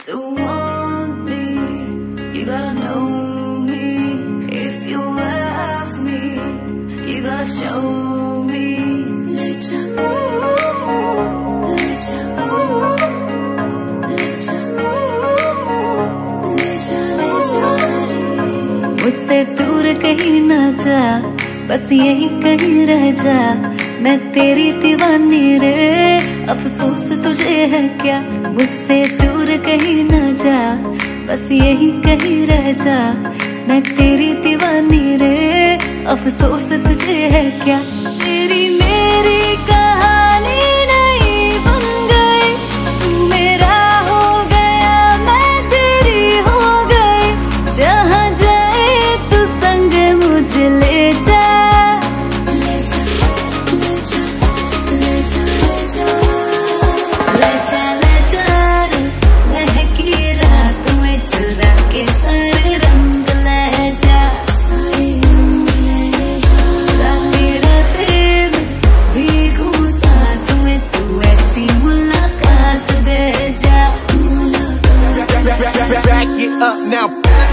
to want me. You gotta know me. If you love me, you gotta show me. Let ya go, let ya go, let ya go, let ya मुझसे दूर कहीं ना जा, बस यही कहीं रह जा। मैं तेरी दीवानी रे, अफसोस तुझे है क्या। मुझसे दूर कहीं ना जा, बस यही कहीं रह जा। मैं तेरी दीवानी रे, अफसोस तुझे है क्या। तेरी मेरी कहानी नहीं बन गई, तू मेरा हो गया, मैं तेरी हो गई। जहाँ जाए तू संग मुझे ले जा। Back it up now.